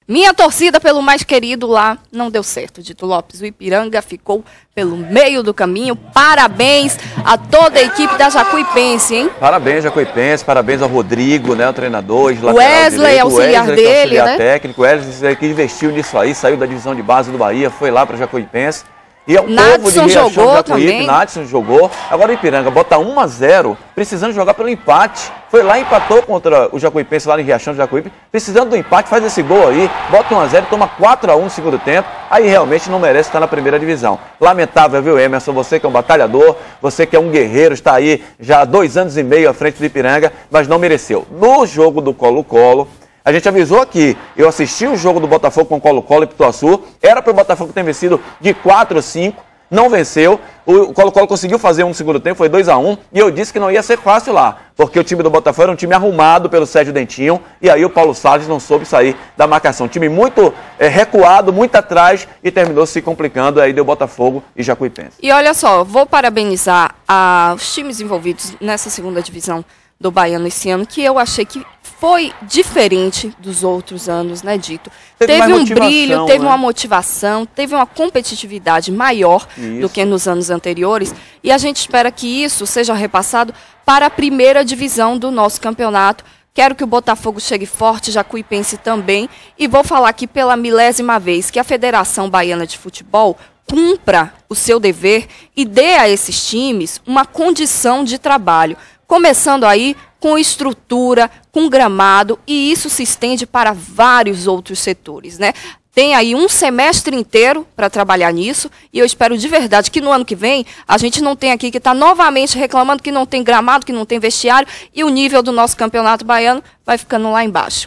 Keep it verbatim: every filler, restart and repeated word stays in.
Minha torcida pelo mais querido lá não deu certo, Dito Lopes. O Ipiranga ficou pelo meio do caminho. Parabéns a toda a equipe da Jacuipense, hein? Parabéns, Jacuipense. Parabéns ao Rodrigo, né, o treinador. O Wesley, auxiliar Wesley, dele, auxiliar né? técnico. O Wesley que investiu nisso aí, saiu da divisão de base do Bahia, foi lá para Jacuipense. E é o povo de Riachão, jogou Jacuípe, também. Nadson jogou. Agora o Ipiranga bota um a zero, precisando jogar pelo empate. Foi lá e empatou contra o Jacuipense lá em Riachão, Jacuípe. Precisando do empate, faz esse gol aí, bota um a zero, toma quatro a um no segundo tempo. Aí realmente não merece estar na primeira divisão. Lamentável, viu, Emerson? Você que é um batalhador, você que é um guerreiro, está aí já há dois anos e meio à frente do Ipiranga, mas não mereceu. No jogo do Colo-Colo, a gente avisou aqui, eu assisti o jogo do Botafogo com Colo-Colo e Pituaçu, era para o Botafogo ter vencido de quatro a cinco, não venceu, o Colo-Colo conseguiu fazer um no segundo tempo, foi dois a um, e eu disse que não ia ser fácil lá, porque o time do Botafogo era um time arrumado pelo Sérgio Dentinho, e aí o Paulo Salles não soube sair da marcação. Time muito é, recuado, muito atrás, e terminou se complicando, aí deu Botafogo e Jacuipense. E olha só, vou parabenizar a, os times envolvidos nessa segunda divisão do Baiano esse ano, que eu achei que foi diferente dos outros anos, né, Dito? Teve, teve um brilho, teve né? uma motivação, teve uma competitividade maior Isso. do que nos anos anteriores, e a gente espera que isso seja repassado para a primeira divisão do nosso campeonato. Quero que o Botafogo chegue forte, Jacuipense também, e vou falar aqui pela milésima vez que a Federação Baiana de Futebol cumpra o seu dever e dê a esses times uma condição de trabalho, começando aí com estrutura, com gramado, e isso se estende para vários outros setores, né? Tem aí um semestre inteiro para trabalhar nisso, e eu espero de verdade que no ano que vem a gente não tenha aqui que está novamente reclamando que não tem gramado, que não tem vestiário, e o nível do nosso campeonato baiano vai ficando lá embaixo.